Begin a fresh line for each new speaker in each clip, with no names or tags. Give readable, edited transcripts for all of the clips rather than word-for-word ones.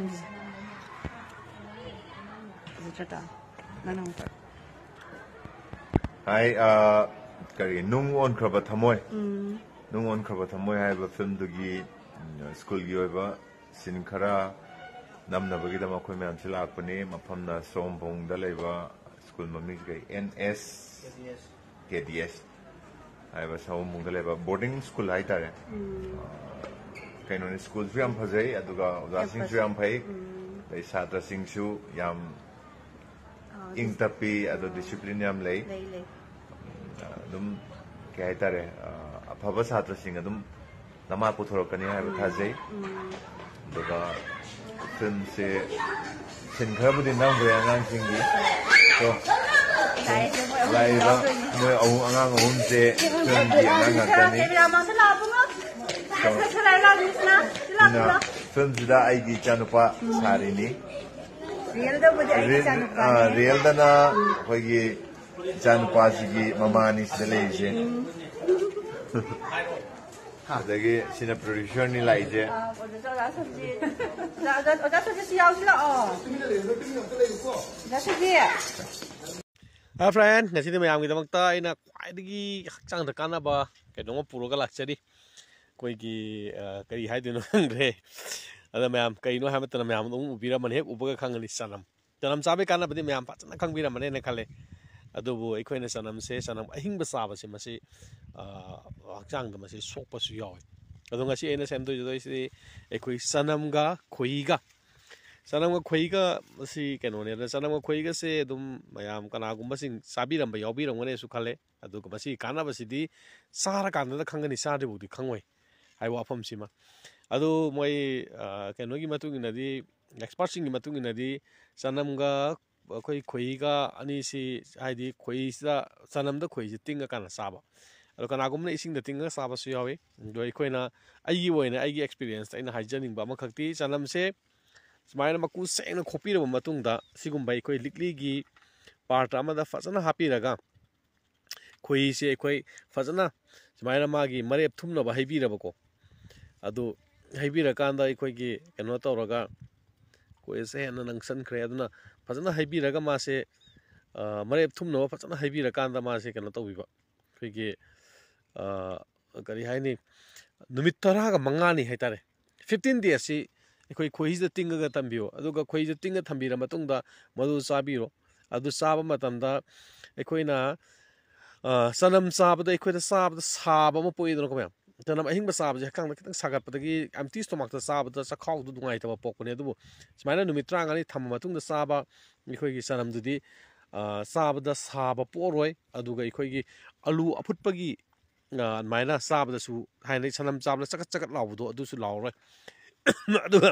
Hi, kari nung on kraba thamoy. Nung on kraba thamoy hai ba film dugi school gi ba sin khara nam na bagi da ma khoi man chila akpani mafam na sombong da leba school mami kai NS KDS hai ba sombong da leba boarding school hai tare kaino ni school fi am phajai aduga uda sing su am phai dai satra sing su yam ing tapi ado discipline yam lei dum kaya tare apaba satra sing adum nama puthorokani hai ba thajai aduga film se sin khara budi nam bya ngang sing gi so lai ba moi angang ahum se film gi angang ngakani film jida ai gi chanupa sarini real da na hogi chanupa gi mamani se leje adagi sina producer ni laije
friend ngasi ni mayam gi damakta ina kwaidagi hakchang da kanaba kaidong puroga lakchari koi gi kari haidino ngre ada mayam kaino hamatana mayam ung ubira man hek ubaga khangani sanam chabe kana badi mayam pachana khangbira mane ne khale adubu ekhoi sanam ahingba saba se masi hakchang da masi sokpa su yaw adu ngasi ena sem do joi si ekhoi Chanamga Khoihiga masi keno ne Chanamga Khoihiga se dum mayam kana gumba sing sabiram ba yawbiram ngane su khale adu masi kana basi di sara kana da khangani sare bu di khangoi hai wa pham sima adu moi keno gi matung ina di expert sing gi matung ina di Chanamga Khoihiga ani si haidi khoisa sanamda khoisi tinga kana saba alo kana gumna ising da tinga saba su yawi do khoina aigi woina aigi experience ta ina haijaning ba makhakti sanam se smaina maku sena khopi ro matung da sigum bai khoi likli gi part amada fazana happy raga khoi se khoi fazana smaina magi marep thumna ba haibi rabako adu haibi rakanda khoi gi keno tawraga khoi se na nangsan khre aduna fazana haibi raga ma se marep thumna fazana haibi rakanda ma se keno tawbiba khoi kari haini numit tara ga mangani haitare 15 days si khoi khoisa tinga ga tambio aduga khoisa tinga thambira matungda madu sabiro adu saba matamda ekhoina sanam sabada ekhoida sabada saba ma poidro ko mem tanam ahingba sabje kang da kitang sagat padagi empty stomach ta sabada sakhaw du dungai ta pokone adubu smaina numit trangani tham matungda saba ekhoi gi sanam dudi sabada saba poroi aduga ekhoi gi alu aputpagi maina sabada su hainai sanam sabla chakat lawdo adu su lawroi aduga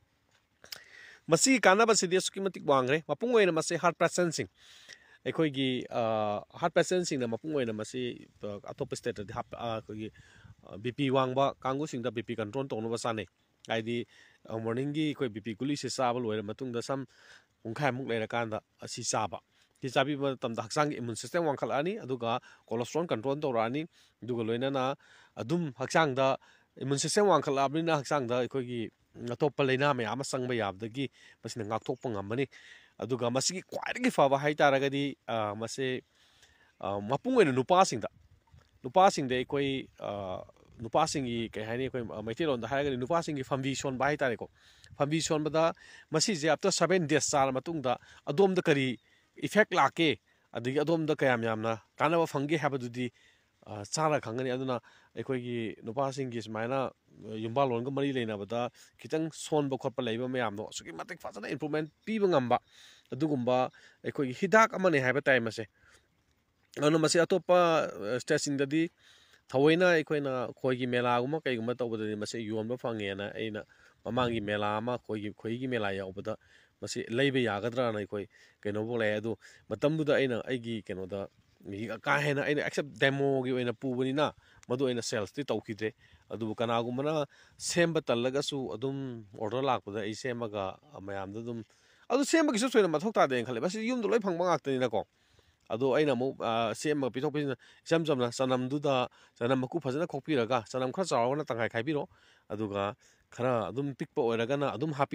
masi kana ba sidia suki matik wangre mapung oina masi heart sensing ekhoi gi heart sensing na mapung oina masi atop state di khoi bp wangba kangu singda bp control tongno ba sane aidi morning gi khoi bp guli se saba loira matung da sam ungkhai muk leira kanda asi saba ki sabi ba tamda haksang immune system wangkhalani aduga cholesterol control torani aduga loina na adum haksang da immune system wangkhalabni na haksang da ekhoi gi atop leina me ama sangba yabdagi masina ngakthokpa ngambani aduga masigi kwaidagi faba haitaragadi mase mapung oina nupasingda ekhoi nupasingi kai haini ekhoi maithelon da hairagadi nupasingi fambi son ba haitare ko fambi son bada masi je after 7 days sar matungda adom da kari effect lake adigi adom da kayam yamna kanaba fangi habadudi chara khangani aduna ekhoi gi nupasingi smaina yumbal lon ga mari leina bada kitang son ba khotpa leiba mayam no suki matik fazana improvement piba ngamba adugumba ekhoi gi hidak amane haiba time ase anu masi atopa station dadi thawaina ekhoina khoigi mela guma kai guma tawbadadi masi yonba fangena aina mamangi mela ama khoigi mela yaubada masi leiba yagadra na ekhoi keno bolai adu matambuda aina aigi keno da mi ka hena aina accept demo gi oina pubunina madu aina sales ti tawkidre adu kana gumana semba talaga su adum order lakpada ai semaga mayamda dum adu semba gi su soina mathok ta de khale basi yum do loi phangba ngakta ni na ko ado aina mo sema pitok pisina jamna sanam duda sanam maku phajana khokpiraga sanam khara chawna tangai khaibiro aduga khara adum pikpa oiraga na adum hapiro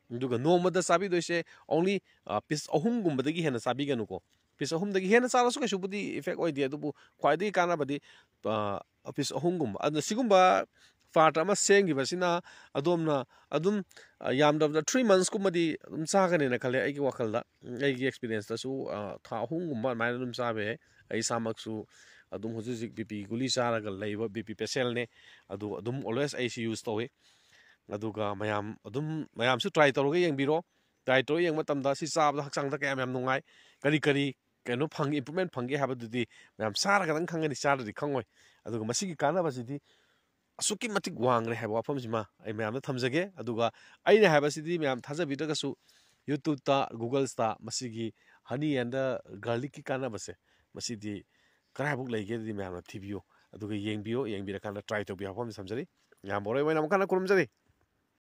ꯑꯗꯨꯒ ꯅꯣꯡꯃꯗ ꯆꯥꯕꯤꯗꯣꯏꯁꯦ ꯑꯣꯡꯂꯤ piece ꯑꯍꯨꯝꯒꯨꯝꯕꯗꯒꯤ ꯍꯦꯟꯅ ꯆꯥꯕꯤꯒꯅꯨꯀꯣ piece ꯑꯍꯨꯝꯗꯒꯤ ꯍꯦꯟꯅ ꯆꯥꯔꯁꯨ ꯀꯩꯁꯨꯕꯨꯗꯤ effect ꯑꯣꯏꯗꯦ ꯑꯗꯨꯕꯨ ꯈ꯭ꯋꯥꯏꯗꯒꯤ ꯀꯥꯟꯅꯕꯗꯤ ꯄꯤꯁ ꯑꯍꯨꯝꯒꯨꯝꯕ ꯑꯗꯨꯅ ꯁꯤꯒꯨꯝꯕ ꯄꯥꯔꯠ ꯑꯃ ꯁꯦꯝꯈꯤꯕꯁꯤꯅ ꯑꯗꯣꯝꯅ ꯑꯗꯨꯝ ꯌꯥꯝꯗꯕꯗ 3 monthsꯀꯨꯝꯕꯗꯤ ꯑꯗꯨꯝ ꯆꯥꯒꯅꯦꯅ ꯈꯜꯂꯦ ꯑꯩꯒꯤ ꯋꯥꯈꯜꯗ ꯑꯩꯒꯤ ꯑꯦꯛꯁꯄꯤꯔꯤꯌꯦꯟꯁꯇꯁꯨ ꯊꯥ ꯑꯍꯨꯝꯒꯨꯝꯕ ꯑꯗꯨꯃꯥꯏꯅ ꯑꯗꯨꯝ ꯆꯥꯕ ꯌꯥꯏ ꯑꯩ ꯏꯁꯥꯃꯛꯁꯨ ꯑꯗꯨꯝ ꯍꯧꯖꯤꯛ ꯍꯧꯖꯤꯛ BP ꯒꯨꯂꯤ ꯆꯥꯔꯒ ꯂꯩꯕ BP ꯄꯦꯁꯦꯟꯅꯦ ꯑꯗꯨ ꯑꯗꯨꯝ ꯑꯣꯜꯋꯦꯁ ꯑꯩꯁꯤ ꯌꯨꯁ ꯇꯧꯏ ꯑꯗꯨꯒ ꯃꯌꯥꯝꯁꯨ ꯇ꯭ꯔꯥꯏ ꯇꯧꯔꯒ ꯌꯦꯡꯕꯤꯔꯣ ꯇ꯭ꯔꯥꯏ ꯇꯧꯔꯒ ꯌꯦꯡꯕ ꯃꯇꯝꯗ ꯁꯤ ꯆꯥꯕꯗ ꯍꯛꯆꯥꯡꯗ ꯀꯌꯥꯝ ꯌꯥꯝ ꯅꯨꯡꯉꯥꯏ ꯀꯔꯤ ꯀꯩꯅꯣ ꯐꯪꯉꯤ ꯏꯝꯄ꯭ꯔꯨꯚꯃꯦꯟ ꯐꯪꯒꯦ ꯍꯥꯏꯕꯗꯨꯗꯤ ꯃꯌꯥꯝ ꯆꯥꯔꯒꯗꯪ ꯈꯪꯒꯅꯤ ꯆꯥꯗ꯭ꯔꯗꯤ ꯈꯪꯉꯣꯏ ꯑꯗꯨꯒ ꯃꯁꯤꯒꯤ ꯀꯥꯟꯅꯕꯁꯤꯗꯤ ꯑꯁꯨꯛꯀꯤ ꯃꯇꯤꯛ ꯋꯥꯡꯈ꯭ꯔꯦ ꯍꯥꯏꯕ ꯋꯥꯐꯝꯁꯤꯃ ꯑꯩ ꯃꯌꯥꯝꯗ ꯊꯝꯖꯒꯦ ꯑꯗꯨꯒ ꯑꯩꯅ ꯍꯥꯏꯕꯁꯤꯗꯤ ꯃꯌꯥꯝ ꯊꯥꯖꯕꯤꯗ꯭ꯔꯒꯁꯨ ꯌꯨꯇꯨꯕꯇ ꯒꯨꯒꯜꯁꯇ ꯃꯁꯤꯒꯤ ꯍꯅꯤ ꯑꯦꯟꯗ ꯒꯥꯔꯂꯤꯛꯀꯤ ꯀꯥꯟꯅꯕꯁꯦ ꯃꯁꯤꯗꯤ ꯀꯗꯥꯏꯐꯥꯎ ꯂꯩꯒꯦꯗꯤ ꯃꯌꯥꯝꯅ ꯊꯤꯕꯤꯌꯨ ꯑꯗꯨꯒ ꯌꯦꯡꯕꯤꯔꯀꯥꯟꯗ ꯇ꯭ꯔꯥꯏ ꯇꯧꯕꯤꯌꯨ ꯋꯥꯐꯝꯁꯦ ꯊꯝꯖꯔꯤ ꯌꯥꯝ ꯑꯣꯏꯅ ꯑꯃꯨꯛ ꯍꯟꯅ ꯈꯨꯔꯨꯝꯖꯔꯤ